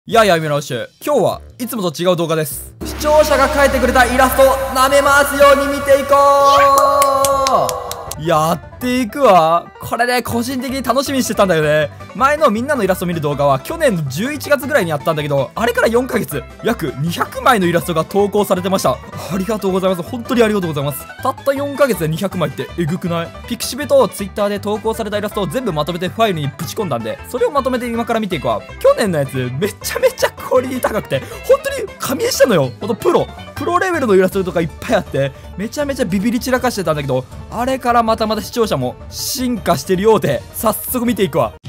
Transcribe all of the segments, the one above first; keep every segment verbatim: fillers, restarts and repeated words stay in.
いやいやみなし、今日はいつもと違う動画です。視聴者が描いてくれたイラストを舐め回すように見ていこう。やっていくわ。これね、個人的に楽しみにしてたんだよね。前のみんなのイラスト見る動画は去年のじゅういちがつぐらいにやったんだけど、あれからよんかげつ約にひゃくまいのイラストが投稿されてました。ありがとうございます。本当にありがとうございます。たったよんかげつでにひゃくまいってえぐくない？ピクシブとツイッターで投稿されたイラストを全部まとめてファイルにぶち込んだんで、それをまとめて今から見ていくわ。去年のやつめちゃめちゃクオリティ高くて、本当に神絵したのよ。ほんとプロプロレベルのイラストとかいっぱいあって、めちゃめちゃビビり散らかしてたんだけど、あれからまたまた視聴者も進化してるようで、早速見ていくわ。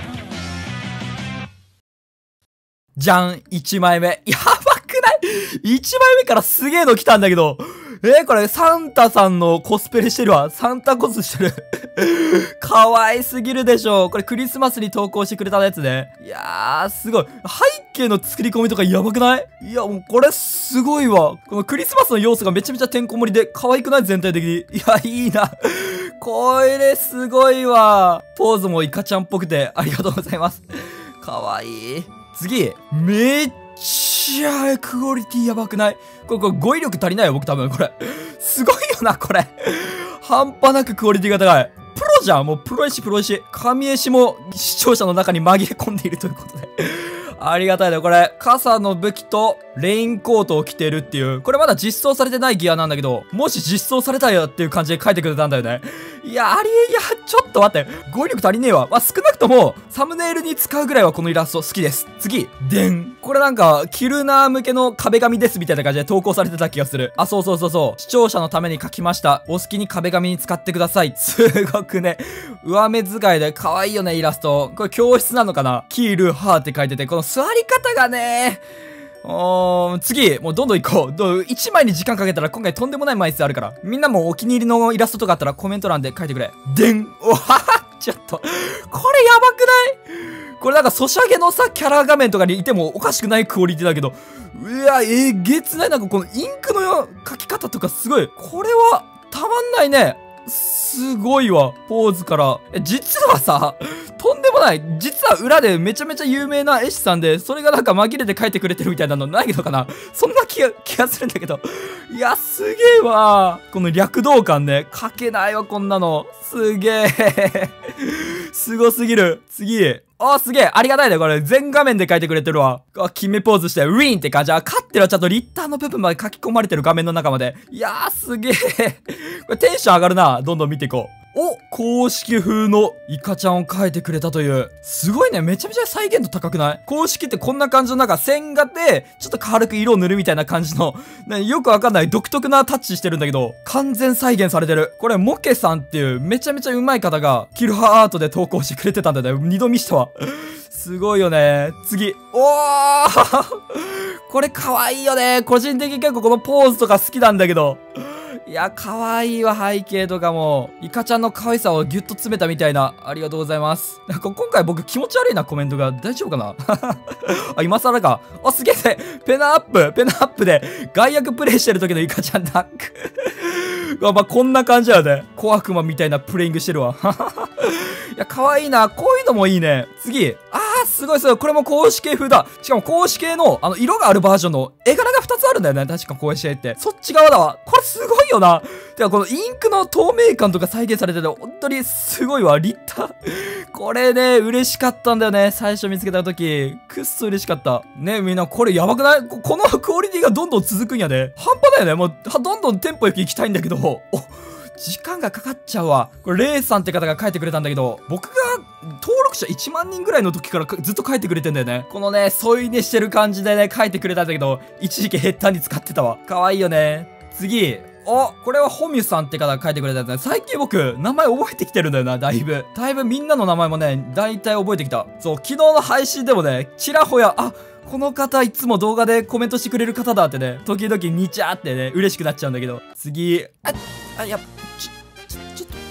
じゃん、いちまいめ。やばくない？ いち 枚目からすげえの来たんだけど、えー、これサンタさんのコスプレしてるわ。サンタコスしてる。かわいすぎるでしょ。これクリスマスに投稿してくれたやつね。いやー、すごい。背景の作り込みとかやばくない？いや、もうこれすごいわ。このクリスマスの要素がめちゃめちゃてんこ盛りで可愛くない？全体的に。いや、いいな。これすごいわ。ポーズもイカちゃんっぽくてありがとうございます。かわいい。次。めっちゃクオリティやばくない？これ、これ語彙力足りないよ、僕多分。これ。すごいよな、これ。半端なくクオリティが高い。プロじゃん。もうプロ絵師、プロ絵師。神絵師も視聴者の中に紛れ込んでいるということで。ありがたいね。これ、傘の武器とレインコートを着てるっていう。これまだ実装されてないギアなんだけど、もし実装されたよっていう感じで書いてくれたんだよね。いや、ありえ、いや、ちょっと待って。語彙力足りねえわ。まあ、少なくとも、サムネイルに使うぐらいはこのイラスト好きです。次。でん。これなんか、キルナー向けの壁紙ですみたいな感じで投稿されてた気がする。あ、そうそうそうそう。視聴者のために書きました。お好きに壁紙に使ってください。すごくね。上目遣いで可愛いよね、イラスト。これ教室なのかな？キールハーって書いてて、この座り方がね、おー、次、もうどんどん行こう。どいちまいに時間かけたら今回とんでもない枚数あるから。みんなもお気に入りのイラストとかあったらコメント欄で書いてくれ。でん！おははちょっと、これやばくない？これなんかソシャゲのさ、キャラ画面とかにいてもおかしくないクオリティだけど、うわ、えげつない。なんかこのインクの描き方とかすごい。これは、たまんないね。すごいわ。ポーズから。え、実はさ、とんでもない。実は裏でめちゃめちゃ有名な絵師さんで、それがなんか紛れて描いてくれてるみたいなのないのかな？そんな気が、気がするんだけど。いや、すげえわ。この略動感ね。描けないわ、こんなの。すげえ。すごすぎる。次。あー、すげえ。ありがたいね。これ、全画面で描いてくれてるわ。あ、決めポーズして、ウィーンって感じ。あ、勝ってるはちゃんとリッターの部分まで書き込まれてる画面の中まで。いやー、すげえ。これテンション上がるな。どんどん見ていこう。お、公式風のイカちゃんを描いてくれたという。すごいね。めちゃめちゃ再現度高くない？公式ってこんな感じのなんか線画で、ちょっと軽く色を塗るみたいな感じの、ね、よくわかんない独特なタッチしてるんだけど、完全再現されてる。これ、モケさんっていうめちゃめちゃ上手い方が、キルハアートで投稿してくれてたんだよね。二度見したわ。すごいよね。次。おーこれ可愛いよね。個人的に結構このポーズとか好きなんだけど。いや、可愛いわ、背景とかも。イカちゃんの可愛さをギュッと詰めたみたいな。ありがとうございます。なんか今回僕気持ち悪いな、コメントが。大丈夫かなあ、今更か。あ、すげえ。ペナアップ。ペナアップで外役プレイしてる時のイカちゃんダック。まあ、こんな感じだよね。小悪魔みたいなプレイングしてるわ。いや、可愛いな。こういうのもいいね。次。あー、すごいすごい。これも公式風だ。しかも公式の、あの、色があるバージョンの絵柄がふたつあるんだよね。確か公式って。そっち側だわ。これすごいよな。てか、このインクの透明感とか再現されてて、本当にすごいわ。リッター。これね、嬉しかったんだよね。最初見つけた時。くっそ嬉しかった。ね、みんな、これやばくない？こ、このクオリティがどんどん続くんやで。半端だよね。もう、どんどんテンポよく行きたいんだけど、お、時間がかかっちゃうわ。これ、レイさんって方が書いてくれたんだけど、僕が登録者いちまんにんぐらいの時からずっと書いてくれてんだよね。このね、添い寝してる感じでね、書いてくれたんだけど、一時期ヘッダーに使ってたわ。かわいいよね。次。お、これはホミュさんって方が書いてくれたやつね。最近僕、名前覚えてきてるんだよな、だいぶ。だいぶみんなの名前もね、だいたい覚えてきた。そう、昨日の配信でもね、ちらほや、あ、この方いつも動画でコメントしてくれる方だってね、時々にちゃーってね、嬉しくなっちゃうんだけど。次。あ、あ、いや、ちょ、ちょ、ちょっと、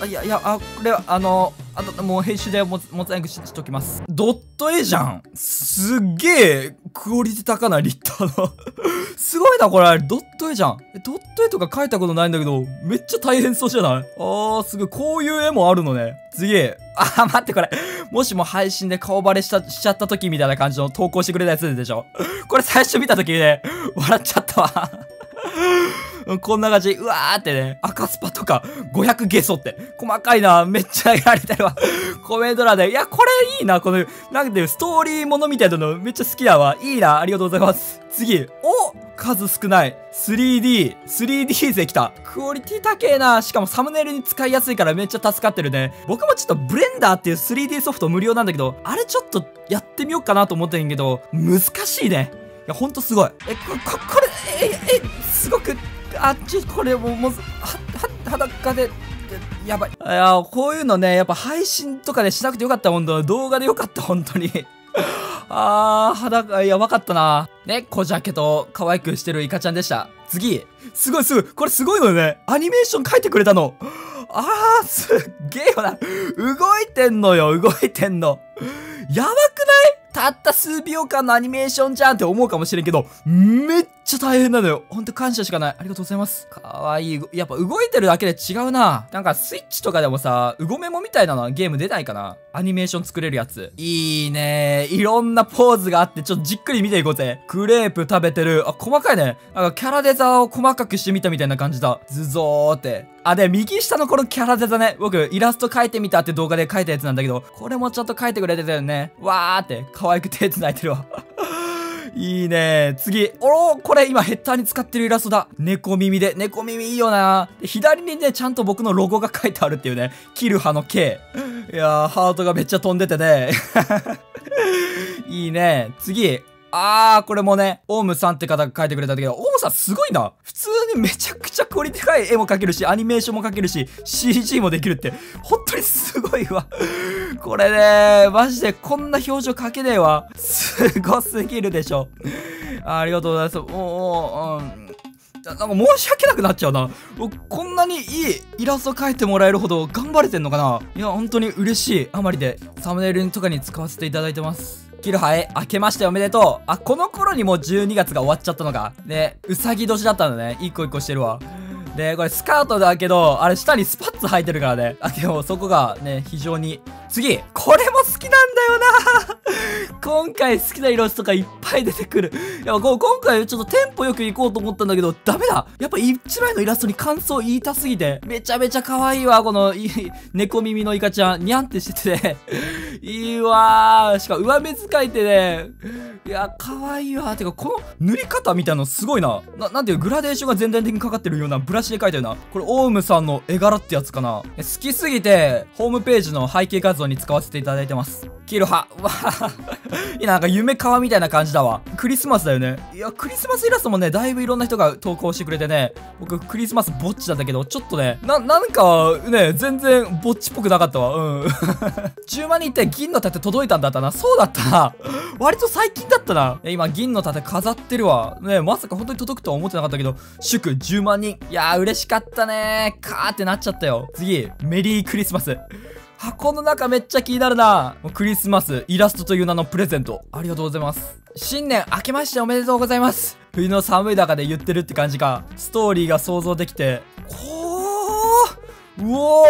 あ、いや、いや、あ、これは、あの、あと、もう編集でもつ、もつなくし、しときます。ドット絵じゃん。すっげえ、クオリティ高ない、立体の。すごいな、これ。ドット絵じゃん。え、ドット絵とか描いたことないんだけど、めっちゃ大変そうじゃない？あー、すごい。こういう絵もあるのね。次。あー、待って、これ。もしも配信で顔バレした、しちゃった時みたいな感じの投稿してくれたやつでしょ。これ最初見た時ね、笑っちゃったわ。こんな感じ。うわーってね。赤スパとか、ごひゃくゲソって。細かいな。めっちゃやりたいわ。コメント欄で。いや、これいいな。この、なんていう、ストーリーものみたいなのめっちゃ好きだわ。いいな。ありがとうございます。次。お数少ない。スリーディー。スリーディー 勢来た。クオリティ高えな。しかもサムネイルに使いやすいからめっちゃ助かってるね。僕もちょっとブレンダーっていう スリーディー ソフト無料なんだけど、あれちょっとやってみようかなと思ってんけど、難しいね。いや、ほんとすごい。え、こ、こ、これ、え、え、すごく、あ、ちょ、これもう、もう、は、は、裸で、やばい。いや、こういうのね、やっぱ配信とかでしなくてよかった、ほんと。動画でよかった、ほんとに。あー、裸、やばかったな。ね、小ジャケと可愛くしてるイカちゃんでした。次。すごいすごい。これすごいのよね。アニメーション描いてくれたの。あー、すっげえよな。動いてんのよ、動いてんの。やばくない？たった数秒間のアニメーションじゃんって思うかもしれんけど、めっちゃ大変なのよ。ほんと感謝しかない。ありがとうございます。かわいい。やっぱ動いてるだけで違うな。なんかスイッチとかでもさ、うごメモみたいなのゲーム出ないかな？アニメーション作れるやつ。いいねー。いろんなポーズがあって、ちょっとじっくり見ていこうぜ。クレープ食べてる。あ、細かいね。なんかキャラデザを細かくしてみたみたいな感じだ。ズゾーって。あ、で、右下のこのキャラデザね。僕、イラスト描いてみたって動画で描いたやつなんだけど、これもちょっと描いてくれてたよね。わーって、可愛く手繋いでるわ。いいね。次。おー、これ今ヘッダーに使ってるイラストだ。猫耳で。猫耳いいよな。で左にね、ちゃんと僕のロゴが書いてあるっていうね。キルハの K。いやー、ハートがめっちゃ飛んでてね。いいね。次。あー、これもね、オウムさんって方が描いてくれたんだけど、オウムさんすごいな。普通にめちゃくちゃクオリティ高い絵も描けるし、アニメーションも描けるし、シージー もできるって、本当にすごいわ。これね、マジでこんな表情描けねえわ。すごすぎるでしょ。あ、ありがとうございます。おお、うん。なんか申し訳なくなっちゃうな。こんなにいいイラスト描いてもらえるほど頑張れてんのかな。いや、本当に嬉しい。あまりで、サムネイルとかに使わせていただいてます。キルハエ、明けましておめでとう。あ、この頃にもうじゅうにがつが終わっちゃったのか。で、うさぎ年だったんだね。一個一個してるわ。で、これスカートだけど、あれ下にスパッツ履いてるからね。あ、でもそこがね、非常に。次これも好きなんだよな。今回好きなイラストがいっぱい出てくる。いや、こう今回ちょっとテンポよく行こうと思ったんだけど、ダメだ。やっぱ一枚のイラストに感想言いたすぎて。めちゃめちゃ可愛いわ、この、い猫耳のイカちゃん。にゃんってしてて。いいわー。しかも上目遣いってね。いや、可愛いわー。てか、この塗り方みたいなのすごいな。な、なんていうグラデーションが全体的にかかってるようなブラシで描いたような。これ、オウムさんの絵柄ってやつかな。好きすぎて、ホームページの背景画像に使わせていただいてます。キルハ。わいや、なんか夢川みたいな感じだわ。クリスマスだよね。いや、クリスマスイラストもね、だいぶいろんな人が投稿してくれてね。僕、クリスマスぼっちだったけど、ちょっとね、な、なんか、ね、全然ぼっちっぽくなかったわ。うん。じゅうまん人って銀の盾届いたんだったな。そうだったな。割と最近だったな。今、銀の盾飾ってるわ。ね、まさか本当に届くとは思ってなかったけど、祝じゅうまん人。いやー、嬉しかったねー。カーってなっちゃったよ。次、メリークリスマス。箱の中めっちゃ気になるな。クリスマス、イラストという名のプレゼント。ありがとうございます。新年明けましておめでとうございます。冬の寒い中で言ってるって感じか。ストーリーが想像できて。こーうお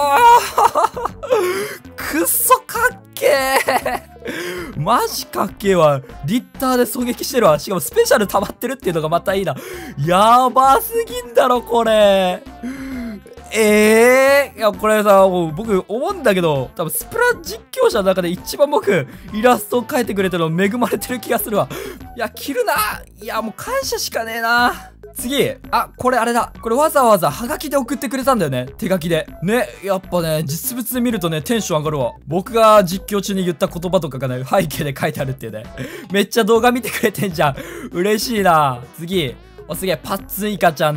ーくっそかっけーマジかっけーわ。リッターで狙撃してるわ。しかもスペシャル溜まってるっていうのがまたいいな。やばすぎんだろ、これ。ええー、いや、これさ、もう僕思うんだけど、多分スプラ実況者の中で一番僕、イラストを描いてくれてるの恵まれてる気がするわ。いや、着るな。いや、もう感謝しかねえな。次。あ、これあれだ。これわざわざハガキで送ってくれたんだよね。手書きで。ね、やっぱね、実物で見るとね、テンション上がるわ。僕が実況中に言った言葉とかがね、背景で書いてあるっていうね。めっちゃ動画見てくれてんじゃん。嬉しいな。次。お、すげえ、パッツンイカちゃんだ。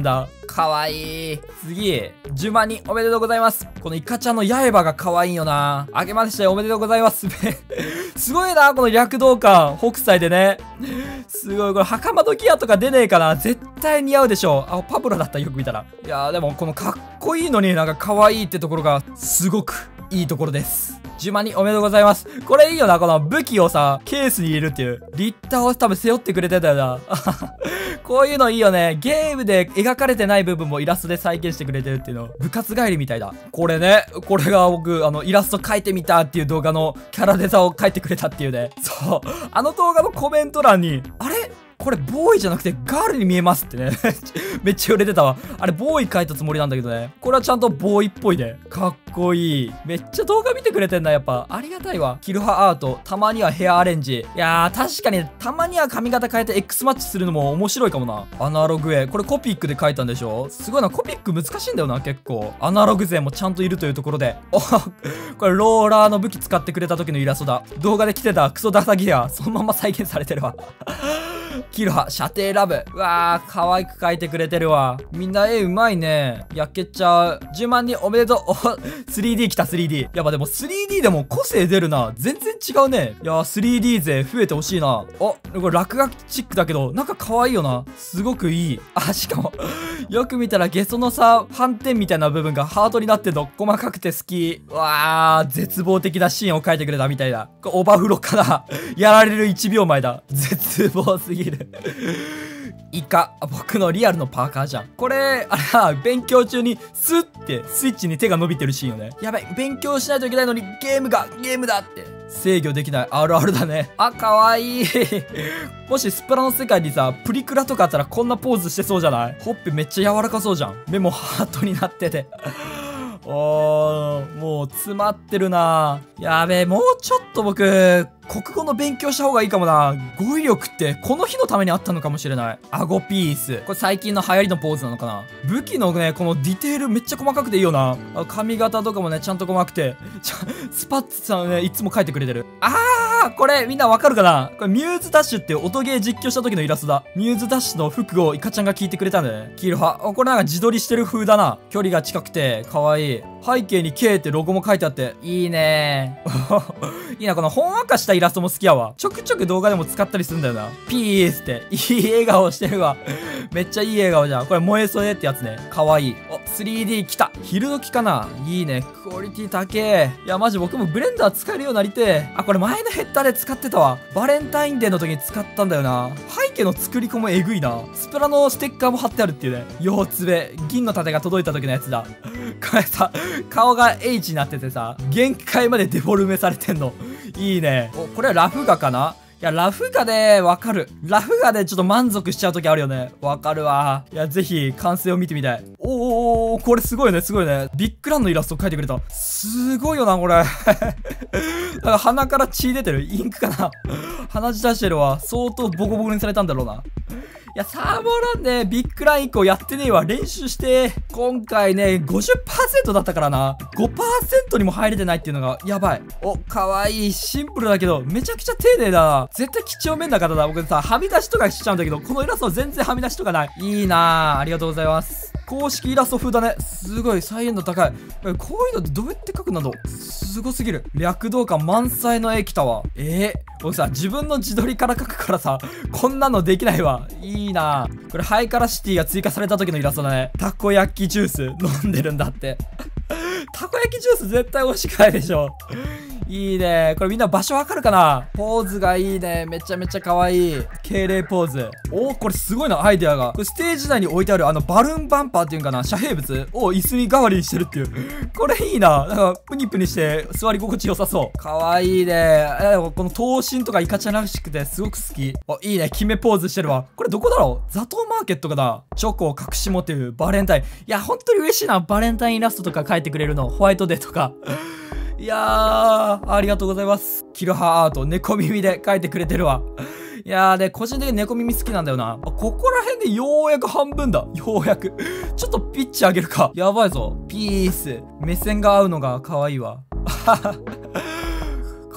かわいい。次、じゅうまんにんおめでとうございます。このイカちゃんの刃がかわいいよな。あげましておめでとうございます。すごいな、この躍動感。北斎でね。すごい、これ、袴のギアとか出ねえかな。絶対似合うでしょ。あ、パブロだった、よく見たら。いやー、でも、このかっこいいのになんか可愛いってところが、すごくいいところです。じゅうまんにんおめでとうございます。これいいよな、この武器をさ、ケースに入れるっていう。リッターを多分背負ってくれてたよな。こういうのいいよね。ゲームで描かれてない部分もイラストで再現してくれてるっていうの。部活帰りみたいだ。これね、これが僕、あの、イラスト描いてみたっていう動画のキャラデザを描いてくれたっていうね。そう。あの動画のコメント欄に、あれこれボーイじゃなくてガールに見えますってね。めっちゃ売れてたわ。あれボーイ書いたつもりなんだけどね。これはちゃんとボーイっぽいね。かっこいい。めっちゃ動画見てくれてんな、やっぱ。ありがたいわ。キルハアート。たまにはヘアアレンジ。いやー、確かに、たまには髪型変えて X マッチするのも面白いかもな。アナログ絵。これコピックで書いたんでしょ？すごいな。コピック難しいんだよな、結構。アナログ勢もちゃんといるというところで。おこれローラーの武器使ってくれた時のイラストだ。動画で来てたクソダサギア。そのまま再現されてるわ。キルハ、射程ラブ。うわー、可愛く描いてくれてるわ。みんな絵うまいね。焼けちゃう。じゅうまんにんおめでとう。お スリーディー 来た スリーディー。やっぱでも スリーディー でも個性出るな。全然違うね。いやー スリーディー 勢増えてほしいな。お、これ落書きチックだけど、なんか可愛いよな。すごくいい。あ、しかも、よく見たらゲソのさ、斑点みたいな部分がハートになってんの。細かくて好き。うわー、絶望的なシーンを描いてくれたみたいだ。これオバフロかな。やられるいちびょうまえだ。絶望すぎる。イカ、僕のリアルのパーカーじゃん。これ、あれは、勉強中にスッてスイッチに手が伸びてるシーンよね。やばい、勉強しないといけないのにゲームが、ゲームだって。制御できないあるあるだね。あ、かわいい。もしスプラの世界にさ、プリクラとかあったらこんなポーズしてそうじゃない？ほっぺめっちゃ柔らかそうじゃん。目もハートになってて。おー、もう詰まってるな。やべえ、もうちょっと僕、国語の勉強した方がいいかもな。語彙力ってこの日のためにあったのかもしれない。顎ピース。これ最近の流行りのポーズなのかな。武器のね、このディテールめっちゃ細かくていいよな。髪型とかもね、ちゃんと細かくて。ちゃスパッツさんね、いつも書いてくれてる。あー、これみんなわかるかな？これミューズダッシュって音ゲー実況した時のイラストだ。ミューズダッシュの服をイカちゃんが聞いてくれたんだよね。キルハ。これなんか自撮りしてる風だな。距離が近くて、かわいい。背景に K ってロゴも書いてあって、いいねー。いいな、このほんわかしたイラストも好きやわ。ちょくちょく動画でも使ったりするんだよな。ピースって。いい笑顔してるわ。めっちゃいい笑顔じゃん。これ燃え添えってやつね。かわいい。お、スリーディー 来た。昼時かな。いいね。クオリティ高え。いや、マジ僕もブレンダー使えるようになりてえ。あ、これ前のヘッダーで使ってたわ。バレンタインデーの時に使ったんだよな。背景の作り子もえぐいな。スプラのステッカーも貼ってあるっていうね。腰つべ。銀の盾が届いた時のやつだ。これさ、顔が H になっててさ、限界までデフォルメされてんの。いいね。お、これはラフ画かないや、ラフ画でわかる。ラフ画でちょっと満足しちゃう時あるよね。わかるわ。いや、ぜひ完成を見てみたい。おーおー、これすごいね、すごいね。ビッグランのイラスト描いてくれた。すごいよな、これ。なんか鼻から血出てる。インクかな。鼻血出してるわ。相当ボコボコにされたんだろうな。いや、サーモランね、ビッグラン以降やってねえわ。練習して。今回ね、ごじゅっパーセント だったからな。ごパーセント にも入れてないっていうのが、やばい。お、かわいい。シンプルだけど、めちゃくちゃ丁寧だな。絶対几帳面な方だ。僕さ、はみ出しとかしちゃうんだけど、このイラスト全然はみ出しとかない。いいなぁ。ありがとうございます。公式イラスト風だね。すごい、再現度高い。こういうのってどうやって描くんだろう。すごすぎる。躍動感満載の絵来たわ。えー、僕さ、自分の自撮りから描くからさ、こんなのできないわ。いいなぁ。これ、ハイカラシティが追加された時のイラストだね。たこ焼きジュース飲んでるんだって。たこ焼きジュース絶対美味しくないでしょ。いいね。これみんな場所わかるかな？ポーズがいいね。めちゃめちゃ可愛い。敬礼ポーズ。おー、これすごいな、アイデアが。これステージ内に置いてあるあのバルーンバンパーっていうんかな、遮蔽物を椅子に代わりにしてるっていう。これいいな。なんか、プニプニして座り心地よさそう。可愛いね。え、この頭身とかイカちゃんらしくてすごく好き。お、いいね。決めポーズしてるわ。これどこだろう？ザトウマーケットかな？チョコを隠し持ってるバレンタイン。いや、本当に嬉しいな。バレンタインイラストとか描いてくれるの。ホワイトデーとか。いやー、ありがとうございます。キルハアート、猫耳で描いてくれてるわ。いやー、で、個人的に猫耳好きなんだよな。あ、ここら辺でようやく半分だ。ようやく。ちょっとピッチ上げるか。やばいぞ。ピース。目線が合うのが可愛いわ。か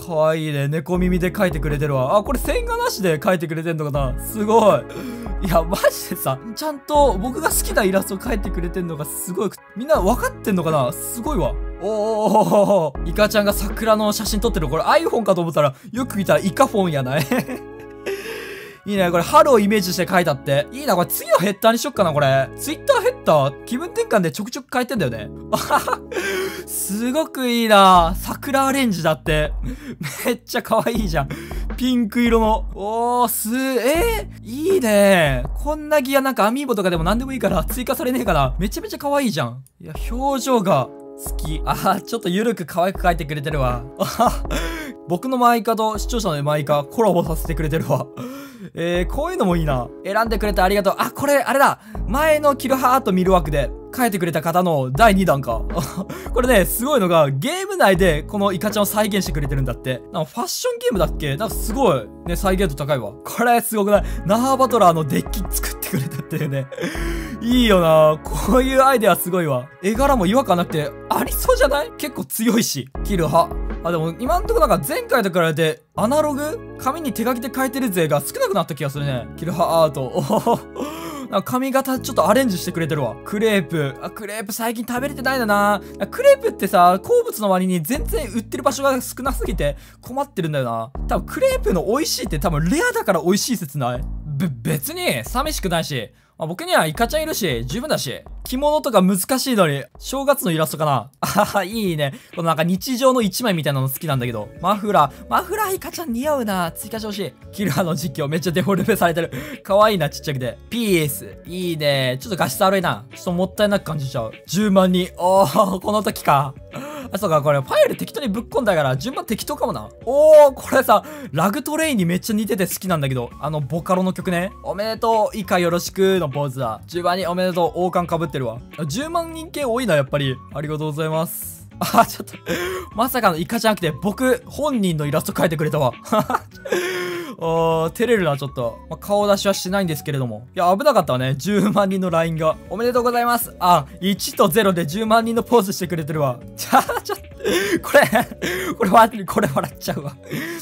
かわいいね。猫耳で描いてくれてるわ。あ、これ線画なしで描いてくれてんのかな。すごい。いや、マジでさ、ちゃんと僕が好きなイラスト描いてくれてんのがすごい。みんな分かってんのかな。すごいわ。おー、イカちゃんが桜の写真撮ってる。これ iPhone かと思ったら、よく見たらイカフォンやないいいね。これ春をイメージして描いたって。いいな。これ次のヘッダーにしよっかな、これ。ツイッターヘッダー気分転換でちょくちょく変えてんだよね。すごくいいな。桜アレンジだって。めっちゃ可愛いじゃん。ピンク色の。おー、す、えー、いいね。こんなギアなんかアミーボとかでも何でもいいから追加されねえかな。めちゃめちゃ可愛いじゃん。いや、表情が好き。あー、ちょっとゆるく可愛く描いてくれてるわ。僕のマイカと視聴者のマイカコラボさせてくれてるわ。えー、こういうのもいいな。選んでくれてありがとう。あ、これ、あれだ。前のキルハートミルワークで書いてくれた方のだいにだんか。これね、すごいのが、ゲーム内でこのイカちゃんを再現してくれてるんだって。なんかファッションゲームだっけなんかすごい、ね、再現度高いわ。これすごくない？ナハーバトラーのデッキ作ってくれたっていうね。いいよな。こういうアイデアすごいわ。絵柄も違和感なくて、ありそうじゃない？結構強いし。キルハ。あ、でも今んとこなんか前回と比べてアナログ紙に手書きで書いてる勢が少なくなった気がするね。キルハアート。おほほ。なんか髪型ちょっとアレンジしてくれてるわ。クレープ。あ、クレープ最近食べれてないんだな。クレープってさ、好物の割に全然売ってる場所が少なすぎて困ってるんだよな。多分クレープの美味しいって多分レアだから美味しい説ない？べ、別に寂しくないし。まあ、僕にはイカちゃんいるし、十分だし。着物とか難しいのに、正月のイラストかな。あはは、いいね。このなんか日常の一枚みたいなの好きなんだけど。マフラー。マフラーイカちゃん似合うな。追加してほしい。キルハの実況めっちゃデフォルメされてる。かわいいな、ちっちゃくて。ピース。いいね。ちょっと画質悪いな。ちょっともったいなく感じちゃう。じゅうまんにん。おー、この時か。あ、そうか、これファイル適当にぶっ込んだから順番適当かもな。おー、これさ、ラグトレインにめっちゃ似てて好きなんだけど、あのボカロの曲ね。おめでとう、イカよろしくのポーズだ。じゅうばんにんおめでとう、王冠被ってるわ。じゅうまんにん系多いな、やっぱり。ありがとうございます。あ、ちょっと、まさかのイカじゃなくて、僕、本人のイラスト描いてくれたわ。おー、照れるな、ちょっと。まあ、顔出しはしないんですけれども。いや、危なかったわね。じゅうまんにんの ライン が。おめでとうございます。あ、いちとゼロでじゅうまんにんのポーズしてくれてるわ。ちゃ、ちょっと、これ、これ笑、これ笑っちゃうわ。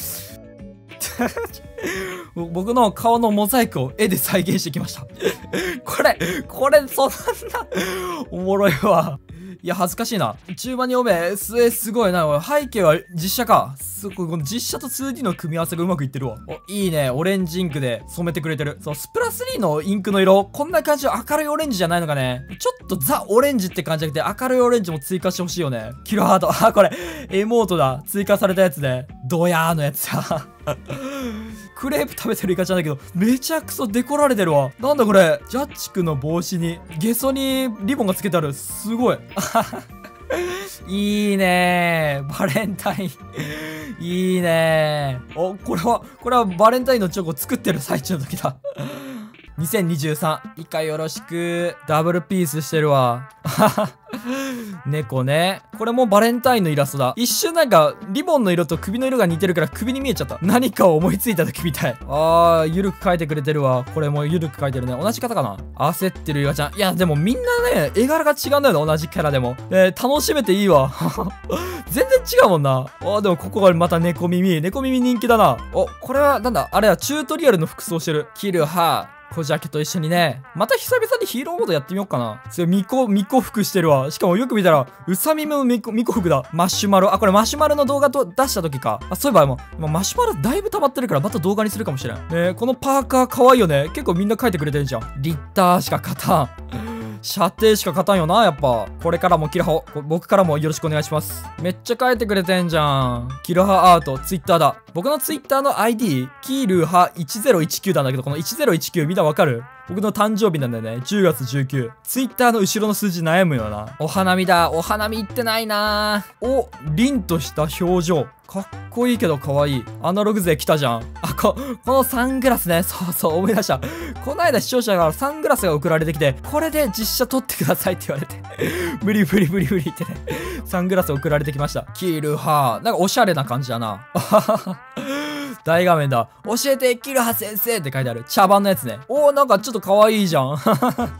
僕の顔のモザイクを絵で再現してきました。これ、これ、そんな、おもろいわ。いや、恥ずかしいな。じゅうまんにんおめ、す、え、すごいな。背景は実写か。すごい、この実写と ツーディー の組み合わせがうまくいってるわ。お、いいね。オレンジインクで染めてくれてる。そう、スプラスリーのインクの色、こんな感じの明るいオレンジじゃないのかね。ちょっとザ・オレンジって感じじゃなくて、明るいオレンジも追加してほしいよね。キルハート。あ、これ、エモートだ。追加されたやつで。ドヤーのやつだ。クレープ食べてるイカちゃんだけど、めちゃくそデコられてるわ。なんだこれ。ジャッジ君の帽子に、ゲソにリボンがつけてある。すごい。いいねー。バレンタイン。いいねー。お、これは、これはバレンタインのチョコ作ってる最中の時だ。にせんにじゅうさん。イカよろしく。ダブルピースしてるわ。猫ね。これもバレンタインのイラストだ。一瞬なんか、リボンの色と首の色が似てるから首に見えちゃった。何かを思いついた時みたい。あー、ゆるく描いてくれてるわ。これもゆるく描いてるね。同じ方かな。焦ってるイカちゃん。いや、でもみんなね、絵柄が違うんだよね。同じキャラでも。えー、楽しめていいわ。全然違うもんな。あー、でもここがまた猫耳。猫耳人気だな。お、これはなんだあれはチュートリアルの服装してる。キルハー。コジャケと一緒にね。また久々にヒーローモードやってみようかな。それ、ミコ、ミコ服してるわ。しかもよく見たら、ウサミのミコ、ミコ服だ。マシュマロ。あ、これマシュマロの動画と出した時か。あ、そういえばもう、マシュマロだいぶ溜まってるからまた動画にするかもしれん。ね、このパーカー可愛いよね。結構みんな描いてくれてるじゃん。リッターしか勝たん。射程しか勝たんよな、やっぱ。これからもキラハ、僕からもよろしくお願いします。めっちゃ書いてくれてんじゃん。キラハアート、ツイッターだ。僕のツイッターの アイディー、キルハいちぜろいちきゅうなんだけど、このいちぜろいちきゅうみんなわかる？僕の誕生日なんだよね。じゅうがつじゅうくにち。ツイッターの後ろの数字悩むよな。お花見だ。お花見行ってないな。お、凛とした表情。かっこいいけど可愛い。アナログ勢来たじゃん。あ、こ、このサングラスね。そうそう、思い出した。この間視聴者からサングラスが送られてきて、これで実写撮ってくださいって言われて。無理無理無理無理ってね。サングラス送られてきました。キルハー。なんかおしゃれな感じだな。大画面だ。教えて、キルハ先生って書いてある。茶番のやつね。おー、なんかちょっと可愛いじゃん。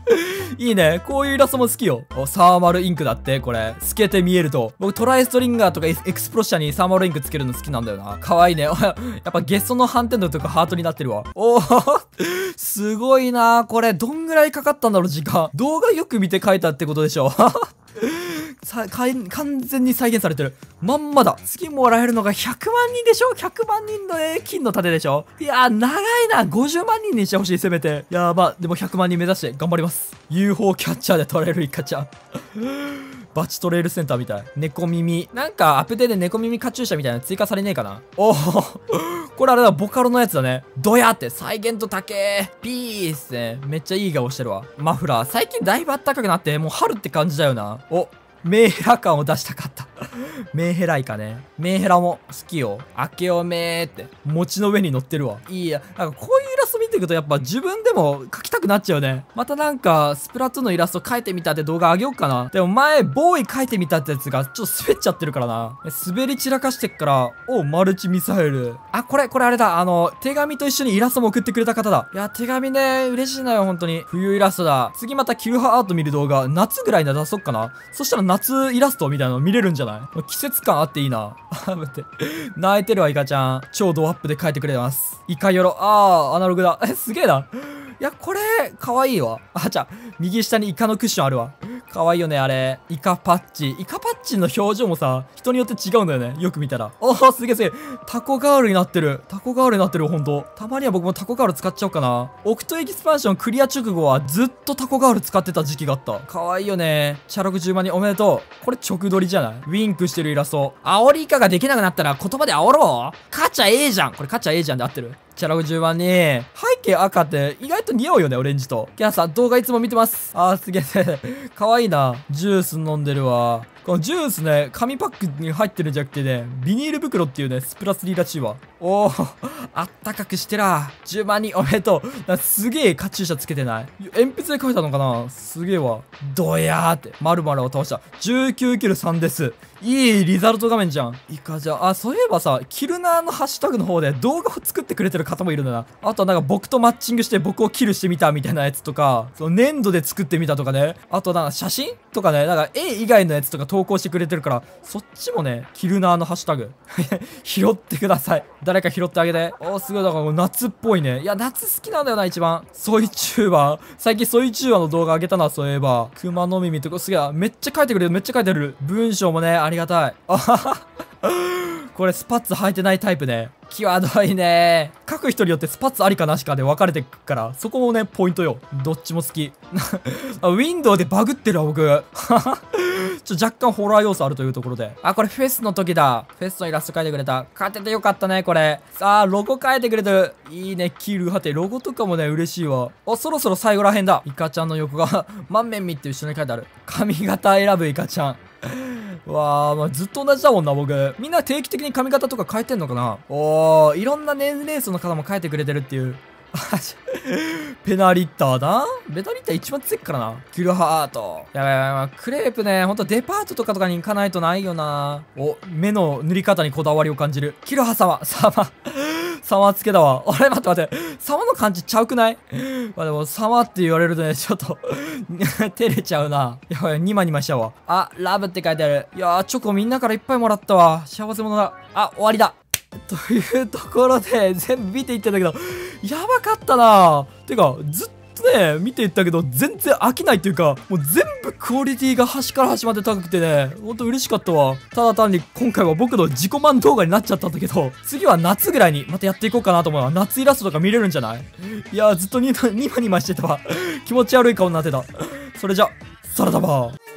いいね。こういうイラストも好きよ。お、サーマルインクだって、これ。透けて見えると。僕、トライストリンガーとかエクスプロッシャーにサーマルインクつけるの好きなんだよな。かわいいね。やっぱゲストの反転度とかハートになってるわ。おーすごいな。これ、どんぐらいかかったんだろう、時間。動画よく見て描いたってことでしょ。さ、かい、完全に再現されてる。まんまだ。次もらえるのがひゃくまんにんでしょ ?ひゃく 万人の、ね、金の盾でしょ。いやー、長いな。ごじゅうまんにんにしてほしい、せめて。いやー、まあ、でもひゃくまんにん目指して頑張ります。ユーフォー キャッチャーで取れるイカちゃん。バチトレイルセンターみたい。猫耳。なんか、アップデートで猫耳カチューシャみたいなの追加されねえかな。おーこれあれだ、ボカロのやつだね。ドヤって、再現と高え。ピースね。めっちゃいい顔してるわ。マフラー。最近だいぶ暖かくなって、もう春って感じだよな。お。メンヘラ感を出したかった。メンヘライカね。メンヘラも好きよ。明けおめーって。餅の上に乗ってるわ。いいや。なんかこういうイラスト見ていくとやっぱ自分でも描きたくなっちゃうね。またなんか、スプラトゥーンのイラスト描いてみたって動画あげようかな。でも前、ボーイ描いてみたってやつがちょっと滑っちゃってるからな。滑り散らかしてっから、おマルチミサイル。あ、これ、これあれだ。あの、手紙と一緒にイラストも送ってくれた方だ。いや、手紙ね、嬉しいなよ、本当に。冬イラストだ。次またキルハアート見る動画、夏ぐらいに出そっかな。そしたら夏イラストみたいなの見れるんじゃない季節感あっていいな。待って。泣いてるわ、イカちゃん。超ドアップで描いてくれてます。イカよろ。あー、アナログだ。え、すげえな。いや、これ、かわいいわ。あ、じゃあ、右下にイカのクッションあるわ。かわいいよね、あれ。イカパッチ。イカパッチの表情もさ、人によって違うんだよね。よく見たら。おー、すげえすげえ。タコガールになってる。タコガールになってる、ほんと。たまには僕もタコガール使っちゃおうかな。オクトエキスパンションクリア直後はずっとタコガール使ってた時期があった。かわいいよね。チャロクじゅうまんにんおめでとう。これ直撮りじゃない？ウィンクしてるイラスト。煽りイカができなくなったら言葉で煽ろう。勝ちゃええじゃん。これ勝ちゃええじゃんで合ってる。チャラゴじゅうまんにん。背景赤って意外と似合うよね、オレンジと。キャラさん、動画いつも見てます。あー、すげえ。かわいいな。ジュース飲んでるわ。このジュースね、紙パックに入ってるんじゃなくてね、ビニール袋っていうね、スプラスリーらしいわ。おー、あったかくしてら。じゅうまんにんおめでとう。なんかすげえカチューシャつけてない？鉛筆で描いたのかな？すげえわ。ドヤーって。〇〇を倒した。じゅうきゅうキルさんです。いいリザルト画面じゃん。いいかじゃあ、あ、そういえばさ、キルナーのハッシュタグの方で動画を作ってくれてる方もいるんだな。あとはなんか僕とマッチングして僕をキルしてみたみたいなやつとか、その粘土で作ってみたとかね。あとなんか写真とかね、なんか絵以外のやつとか投稿してくれてるから、そっちもね、キルナーのハッシュタグ拾ってください。誰か拾ってあげて。おー、すごい。だから夏っぽいね。いや、夏好きなんだよな、一番。ソイチューバー。最近ソイチューバーの動画上げたな、そういえば。熊の耳とかすげえ。めっちゃ書いてくれる。めっちゃ書いてる。文章もね、ありがたい。あはは。これスパッツ履いてないタイプね。際どいね。書く人によってスパッツありかなしかで分かれてくから、そこもね、ポイントよ。どっちも好き。あ、ウィンドウでバグってるわ、僕。ちょ、若干ホラー要素あるというところで。あ、これフェスの時だ。フェスのイラスト描いてくれた。勝ててよかったね、これ。さあ、ロゴ描いてくれてる。いいね、キルはて。ロゴとかもね、嬉しいわ。お、そろそろ最後らへんだ。イカちゃんの横が、満面見って後ろに書いてある。髪型選ぶイカちゃん。わあ、まあ、ずっと同じだもんな、僕。みんな定期的に髪型とか変えてんのかな？おー、いろんな年齢層の方も変えてくれてるっていう。ペナリッターな。ペナリッター一番強いからな。キルハート。やばいやばいやばい。クレープね、ほんとデパートとかとかに行かないとないよな。お、目の塗り方にこだわりを感じる。キルハ様。様。様つけだわ。あれ待って待って。様の感じちゃうくない？まあでも、様って言われるとね、ちょっと照れちゃうな。やばい、ニマニマしちゃうわ。あ、ラブって書いてある。いやー、チョコみんなからいっぱいもらったわ。幸せ者だ。あ、終わりだ。というところで、全部見ていってんだけど、やばかったな。てか、ずっとね、見ていったけど、全然飽きないっていうか、もう全部クオリティが端から端まで高くてね、ほんと嬉しかったわ。ただ単に今回は僕の自己満動画になっちゃったんだけど、次は夏ぐらいにまたやっていこうかなと思うわ。夏イラストとか見れるんじゃない？いやー、ずっとニマニマしてたわ。気持ち悪い顔になってた。それじゃ、サラダバー。